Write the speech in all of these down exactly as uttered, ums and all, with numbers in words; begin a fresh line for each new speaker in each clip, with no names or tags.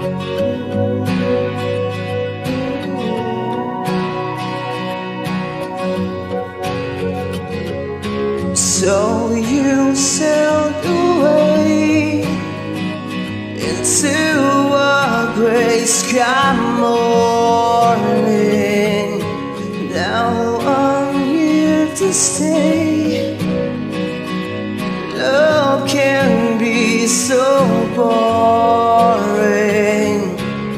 So you sailed away into a gray sky morning. Now I'm here to stay. Love can be so boring.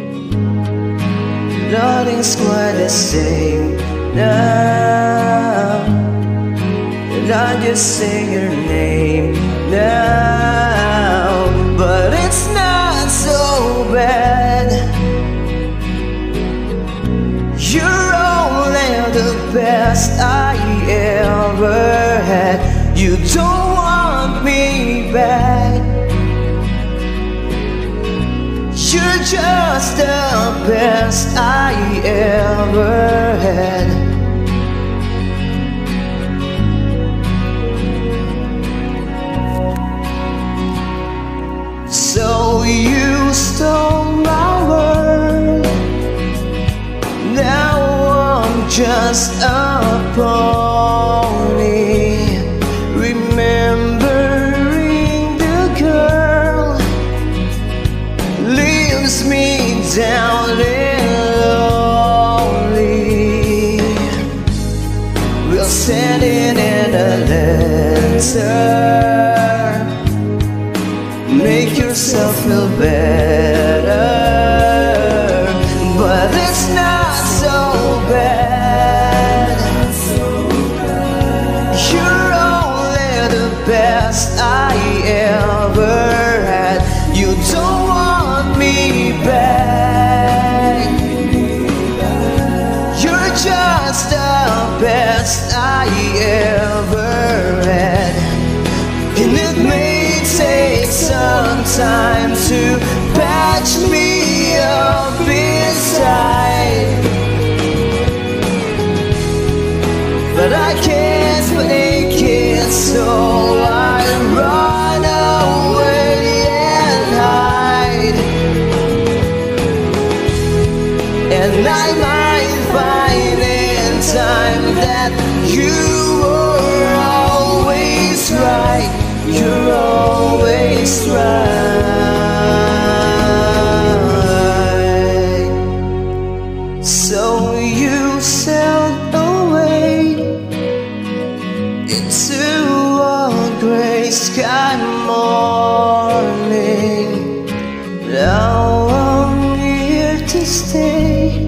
Nothing's quite the same now. And I just say your name now, but it's not so bad. You're only the best I ever had. You don't want me back. You're just the best I ever had. So you stole my world. Now I'm just a pony, remembering the girl leaves me down and lonely. We'll send it in a letter. Make yourself feel better, but it's not so bad. You're only the best I ever had. You don't want me back. You're just the best I ever had. And it may take some time to patch me up inside, but I can't make it, so I run away and hide. And I might find in time that you were always right. You're always right. So you sailed away into a gray sky morning. Now I'm here to stay.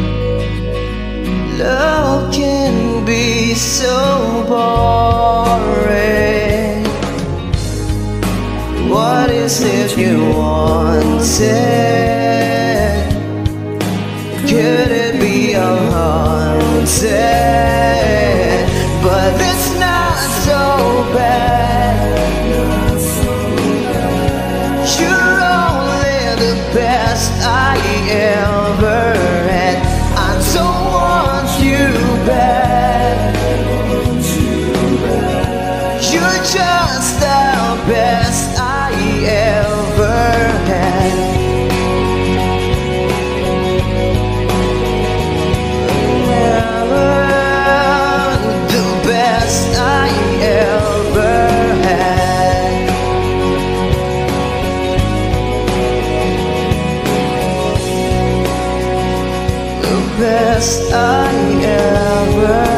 Love can be so boring. What is it you wanted? Could it be unhaunted? But it's not so bad. You're only the best I ever had. I don't want you back. You're just the best I ever had. The best I ever had. The best I ever had.